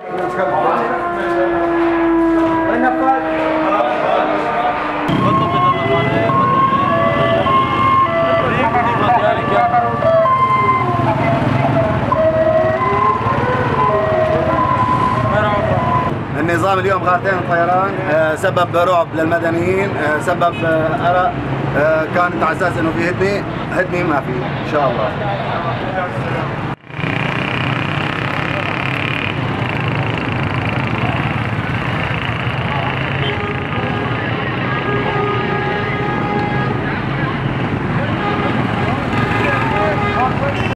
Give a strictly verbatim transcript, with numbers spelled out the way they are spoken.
النظام اليوم غارتين الطيران سبب رعب للمدنيين، سبب أرق، كانت على أساس إنه في هدنة، هدنة ما في إن شاء الله.